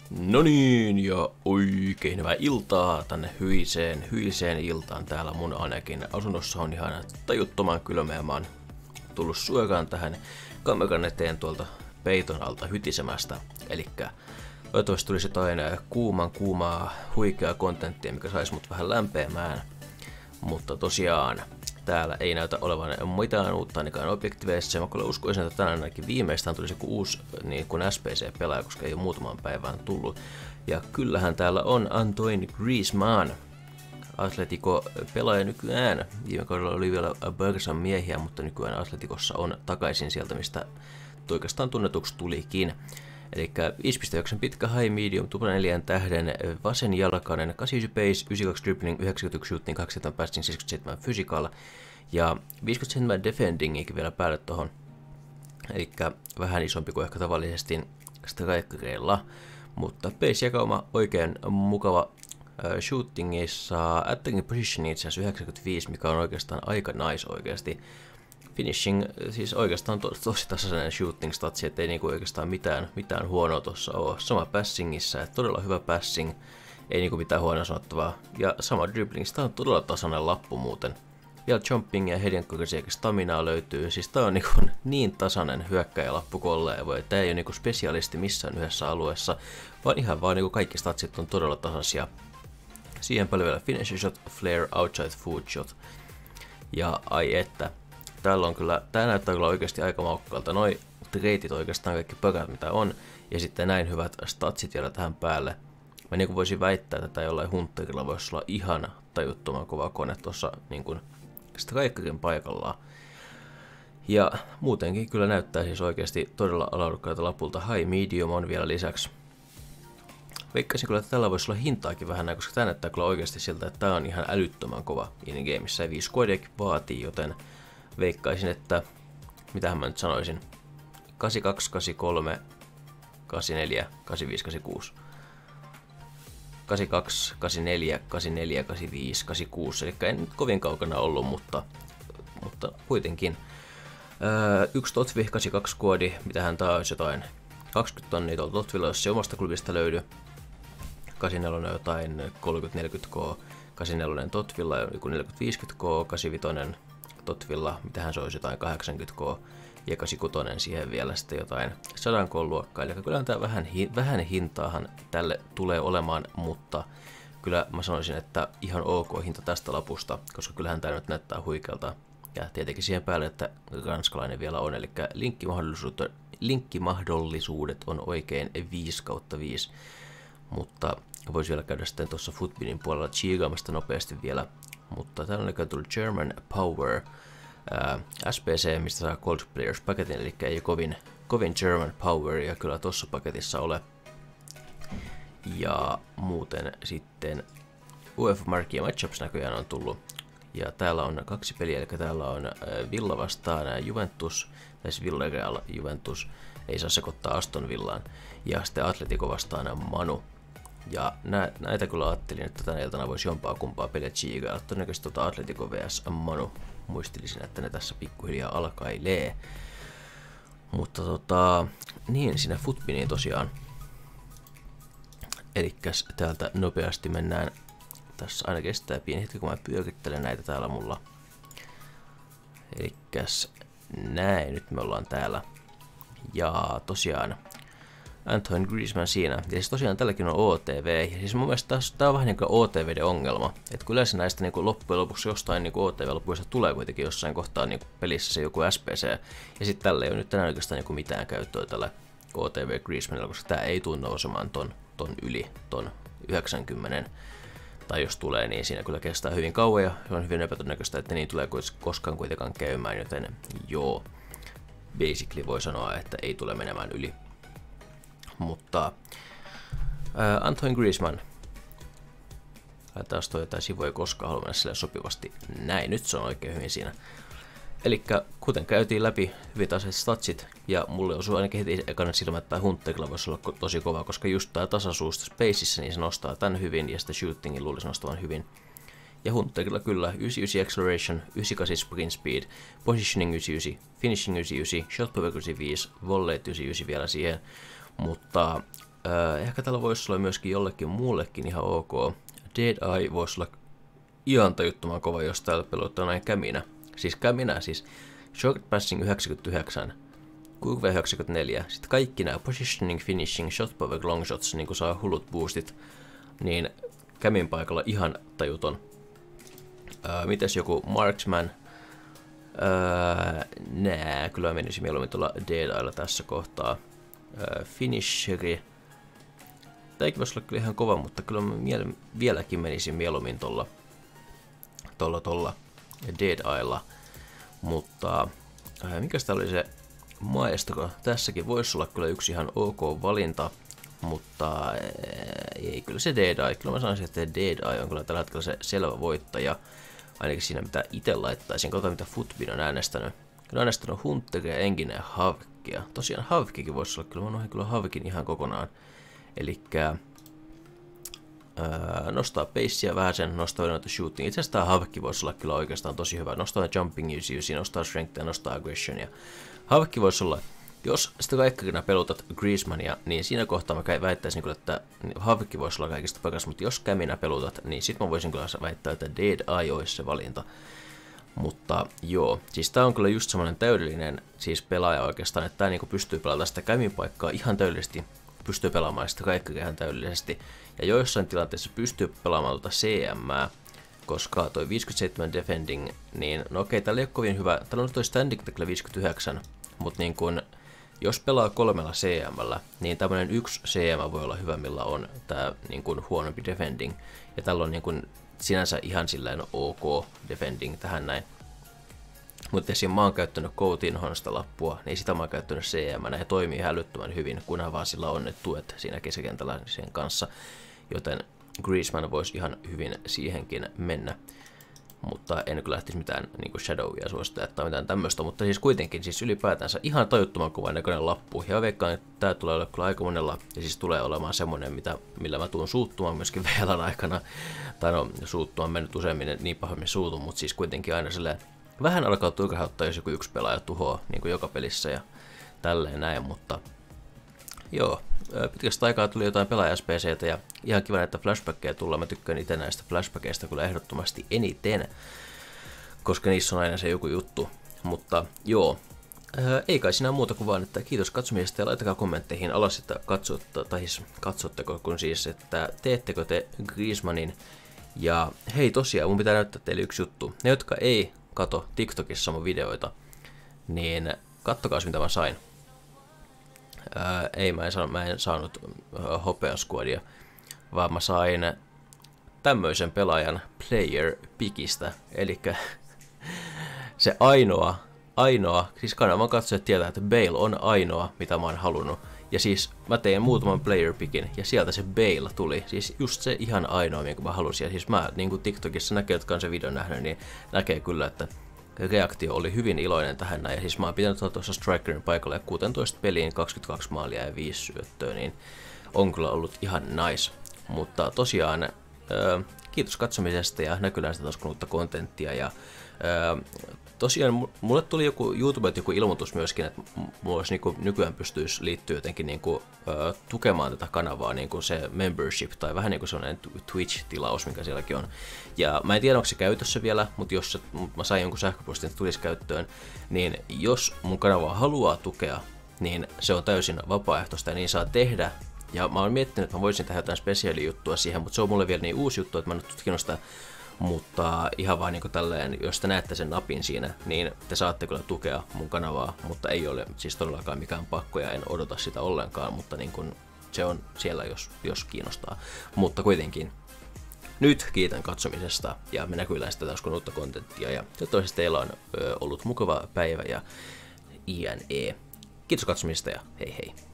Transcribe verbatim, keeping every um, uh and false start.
No niin, ja oikein hyvää iltaa tänne hyiseen, hyiseen iltaan. Täällä mun ainakin asunnossa on ihan tajuttoman kylmä ja mä oon tullut suoraan tähän kameran eteen tuolta peiton alta hytisemästä. Elikkä toivottavasti tulisi jotain kuuman kuumaa huikeaa kontenttia, mikä saisi mut vähän lämpeämään. Mutta tosiaan täällä ei näytä olevan mitään uutta ainakaan objektiveissa. Mä kyllä uskoisin, että tänään ainakin viimeistään tulisi joku uusi niin kuin S P C-pelaaja, koska ei ole muutaman päivään tullut. Ja kyllähän täällä on Antoine Griezmann, Atletico-pelaaja nykyään. Viime kaudella oli vielä Barcan miehiä, mutta nykyään Atleticossa on takaisin sieltä, mistä oikeastaan tunnetuksi tulikin. Eli viisi pilkku yhdeksän pitkä high medium, tupla neljän tähden, vasenjalkainen, kahdeksankymmentäyhdeksän pace, yhdeksänkymmentäyksi dribbling, yhdeksänkymmentäyksi shooting, kaksikymmentä passing, seitsemänkymmentäseitsemän physical ja viisikymmentäseitsemän defendingikin vielä päälle tohon. Eli vähän isompi kuin ehkä tavallisesti strikereilla, mutta pace-jakauma oikein mukava. Shootingissa attacking position itse asiassa yhdeksänkymmentäviisi, mikä on oikeastaan aika nice oikeasti. Finishing, siis oikeastaan to, tosi tasainen shooting statsi, ettei niinku oikeastaan mitään, mitään huonoa tuossa ole. Sama passingissa, että todella hyvä passing, ei niinku mitään huonoa sanottavaa. Ja sama dribbling, tää on todella tasainen lappu muuten. Vielä jumping ja heading kokeisiakin staminaa löytyy, siis tää on niinku niin tasainen hyökkäjälappu kolleen voi. Tää ei ole niinku spesialisti missään yhdessä alueessa, vaan ihan vaan niinku kaikki statsit on todella tasaisia. Siihen paljon vielä finish shot, flare, outside foot shot. Ja ai että. Täällä on kyllä, tää näyttää kyllä oikeasti aika maukkaalta. Noi treitit oikeastaan kaikki pökät mitä on. Ja sitten näin hyvät statsit vielä tähän päälle. Mä niin kuin voisin väittää, että jollain Hunterilla voisi olla ihan tajuttoman kova kone tuossa niin kuin strikerin paikallaan. Ja muutenkin kyllä näyttää siis oikeasti todella alaudukkaalta lapulta. High medium on vielä lisäksi. Veikkaisin kyllä, että tällä voisi olla hintaakin vähän näin, koska tää näyttää kyllä oikeasti siltä, että tää on ihan älyttömän kova in-gameissa. Ja viisi kodekin vaatii, joten veikkaisin, että mitähän mä nyt sanoisin, kahdeksankymmentäkaksi, kahdeksankymmentäkolme, kahdeksankymmentäneljä, kahdeksankymmentäviisi, kahdeksankymmentäkuusi. kahdeksankymmentäkaksi, kahdeksankymmentäneljä, kahdeksankymmentäneljä, kahdeksankymmentäviisi, kahdeksankymmentäkuusi, eli ei nyt kovin kaukana ollut, mutta, mutta kuitenkin. Öö, yksi Totvi, kahdeksankymmentäkaksi koodi, mitähän tää olisi jotain, kaksikymmentä tonnia tuolta Totvilla, jos se omasta klubista löydy. kahdeksankymmentäneljä on jotain kolmekymmentä neljäkymmentä K, kahdeksankymmentäneljä Totvilla on joku neljäkymmentä viisikymmentä K, kahdeksankymmentäviisi Totvilla, mitähän se olisi jotain kahdeksankymmentä K ja kahdeksankymmentäkuusi siihen vielä sitten jotain sata K luokkaa. Eli kyllä tämä vähän, vähän hintaahan tälle tulee olemaan, mutta kyllä mä sanoisin, että ihan ok hinta tästä lapusta, koska kyllähän tämä nyt näyttää huikealta. Ja tietenkin siihen päälle, että ranskalainen vielä on, eli linkkimahdollisuudet, linkkimahdollisuudet on oikein viisi kautta viisi, mutta voisi vielä käydä sitten tuossa Footbinin puolella chiigaamasta nopeasti vielä. Mutta täällä on tullut German Power ää, S P C, mistä saa Gold Players paketin, eli ei kovin, kovin German Poweria kyllä tuossa paketissa ole. Ja muuten sitten UEFA Marquee Matchups näköjään on tullut. Ja täällä on kaksi peliä, eli täällä on ää, Villa vastaan Juventus, tai Villarreal Juventus, ei saa sekoittaa Aston Villaan, ja sitten Atletico vastaan Manu. Ja nä, näitä kyllä ajattelin, että tänä iltana voisi jompaa kumpaa peliä chiigailla. Todennäköisesti tuota Atletico vs Manu. Muistelisin, että ne tässä pikkuhiljaa alkailee. Mutta tota, niin siinä Footbiniin tosiaan. Elikkäs täältä nopeasti mennään. Tässä aina kestää pieni hetki, kun mä pyörittelen näitä täällä mulla. Elikkäs näin, nyt me ollaan täällä. Ja tosiaan Antoine Griezmann siinä. Ja siis tosiaan tälläkin on O T V. Ja siis mun mielestä tää on vähän niin kuin O T V:den ongelma. Että kyllä se näistä niin kuin loppujen lopuksi jostain niin kuin O T V-lopuista tulee kuitenkin jossain kohtaa niin kuin pelissä se joku S P C. Ja sitten tällä ei ole nyt tänään oikeastaan niin kuin mitään käyttöä tällä O T V Griezmannilla, koska tää ei tule nousemaan ton, ton yli, ton yhdeksänkymmentä. Tai jos tulee, niin siinä kyllä kestää hyvin kauan ja on hyvin epätodennäköistä, että niin tulee koskaan kuitenkaan käymään. Joten joo, basically voi sanoa, että ei tule menemään yli. Mutta ää, Antoine Griezmann. Laitetaan toi jotain sivuja, koska haluan mennä sille sopivasti. Näin, nyt se on oikein hyvin siinä. Elikkä kuten käytiin läpi hyvin tasaiset statsit, ja mulle osui ainakin heti ekana silmä, että Hunterilla voisi olla tosi kova, koska just tää tasaisuus spaceissä, niin se nostaa tän hyvin, ja sitten shootingin luulisi nostavan hyvin. Ja Hunterilla kyllä yhdeksänkymmentäyhdeksän acceleration, yhdeksänkymmentäkahdeksan sprint speed, positioning yhdeksänkymmentäyhdeksän, finishing yhdeksänkymmentäyhdeksän, shot power yhdeksänkymmentäviisi, volleyt yhdeksänkymmentäyhdeksän vielä siihen. Mutta Äh, ehkä tällä voisi olla myöskin jollekin muullekin ihan ok. Dead Eye voisi olla ihan tajuttoman kova, jos täällä pelottaa näin käminä. Siis käminä, siis Short Passing yhdeksänkymmentäyhdeksän, Q V yhdeksänkymmentäneljä, sitten kaikki nämä Positioning, Finishing, Shot Power, Long Shots, niin kun saa hullut boostit, niin kämin paikalla ihan tajuton. Äh, mites joku Marksman? Äh, nää, kyllä menisi mieluummin tuolla Dead Eyella tässä kohtaa. Äh, Finisheri. Tämäkin voisi olla kyllä ihan kova, mutta kyllä mä miele- vieläkin menisin mieluummin tuolla tolla, tolla Dead Eyella. Mutta äh, mikäs tää oli se maestro? Tässäkin voisi olla kyllä yksi ihan ok valinta, mutta äh, ei kyllä se Dead Eye. Kyllä mä sanoisin, että Dead Eye on kyllä tällä hetkellä se selvä voittaja. Ainakin siinä mitä itse laittaisin. Katsotaan mitä Footbin on äänestänyt. Kyllä on äänestänyt Hunteria, Enginä ja Havkia. Tosiaan Havkikin voisi olla, kyllä mä noihin kyllä Havkin ihan kokonaan. Elikkä Öö, nostaa pacea vähän sen, nostaa noita shooting. Itse asiassa tämä Havkki voisi olla kyllä oikeastaan tosi hyvä. Nostaa jumping use, nostaa strength ja nostaa aggressionia. Havkki voisi olla, jos sitä kaikkina pelutat Griezmannia, niin siinä kohtaa mä väittäisin kyllä, että Havkki voisi olla kaikista paras, mutta jos käminä pelutat, niin sit mä voisin kyllä väittää, että Dead Eye olisi se valinta. Mutta joo, siis tää on kyllä just semmonen täydellinen siis pelaaja oikeastaan, että tää niinku pystyy pelaamaan sitä kämin paikkaa ihan täydellisesti. Pystyy pelaamaan sitä kaikkea ihan täydellisesti. Ja joissain tilanteissa pystyy pelaamaan tuota C M, koska toi viisikymmentäseitsemän defending, niin no okei, täällä ei ole kovin hyvä. Täällä on toi standing tackle viisikymmentäyhdeksän, mutta niin kun, jos pelaa kolmella C M:llä, niin tämmönen yksi C M voi olla hyvä, millä on tää niin kun huonompi defending. Ja tällä on niin kun sinänsä ihan silleen ok defending tähän näin. Mutta esim. Mä oon käyttänyt Coutin Honsta lappua, niin sitä mä oon käyttänyt C M, ja toimii hälyttömän hyvin, kunhan vaan sillä on ne tuet siinä keskikentällä sen kanssa. Joten Griezmann voisi ihan hyvin siihenkin mennä. Mutta en kyllä lähtisi mitään niin Shadowia suosittaa tai mitään tämmöistä, mutta siis kuitenkin siis ylipäätänsä ihan tajuttoman kuvan näköinen lappu. Ja veikkaan, että tää tulee olla kyllä aika monella, ja siis tulee olemaan semmonen, mitä, millä mä tuun suuttumaan myöskin V L:n aikana. Tai no, suuttumaan mennyt useammin niin pahemmin suutun, mutta siis kuitenkin aina silleen vähän alkaa turhauttaa, jos joku yksi pelaaja tuhoaa niin kuin joka pelissä ja tälleen näin, mutta joo, pitkästä aikaa tuli jotain pelaaja S P C:tä ja ihan kiva näitä flashbackkejä tulla. Mä tykkään itse näistä flashbackeista kyllä ehdottomasti eniten, koska niissä on aina se joku juttu, mutta joo, ää, ei kai siinä muuta kuin vaan, että kiitos katsomisesta ja laittakaa kommentteihin alas, että katsotte, tai siis katsotteko, kun siis, että teettekö te Griezmannin. Ja hei tosiaan, mun pitää näyttää teille yksi juttu. Ne, jotka ei kato TikTokissa mun videoita, niin kattokaa mitä mä sain. Ää, ei, mä en, saanut, mä en saanut äh, hopeasquadia, vaan mä sain tämmöisen pelaajan player pickistä. Elikkä se ainoa, ainoa, siis kanavan katsojat tietää, että Bale on ainoa, mitä mä oon halunnut. Ja siis mä tein muutaman player pickin ja sieltä se Bale tuli. Siis just se ihan ainoa, minkä mä halusin. Ja siis mä niin kuin TikTokissa näkee, jotka on se videon nähnyt, niin näkee kyllä, että reaktio oli hyvin iloinen tähän näin. Ja siis mä oon pitänyt tuossa Strikerin paikalla ja kuusitoista peliin, kaksikymmentäkaksi maalia ja viisi syöttöä, niin on kyllä ollut ihan nice. Mutta tosiaan äh, kiitos katsomisesta ja näkyy sitä taas kun uutta kontenttia. Ja äh, tosiaan mulle tuli joku YouTubelta joku ilmoitus myöskin, että mulla olisi niinku nykyään pystyisi liittyä jotenkin niinku, ö, tukemaan tätä kanavaa, niinku se membership tai vähän niinku sellainen Twitch-tilaus, mikä sielläkin on. Ja mä en tiedä, onko se käytössä vielä, mutta jos se, mä sain jonkun sähköpostin, että tulisi käyttöön, niin jos mun kanavaa haluaa tukea, niin se on täysin vapaaehtoista ja niin saa tehdä. Ja mä oon miettinyt, että mä voisin tehdä jotain spesiaalijuttua siihen, mutta se on mulle vielä niin uusi juttu, että mä en ole tutkinut sitä. Mutta ihan vaan niin tälleen, jos te näette sen napin siinä, niin te saatte kyllä tukea mun kanavaa, mutta ei ole siis todellakaan mikään pakko ja en odota sitä ollenkaan, mutta niin kun se on siellä, jos, jos kiinnostaa. Mutta kuitenkin, nyt kiitän katsomisesta ja me näkyy sitä taas kun uutta kontenttia ja toivottavasti teillä on ö, ollut mukava päivä ja jne. Kiitos katsomisesta ja hei hei!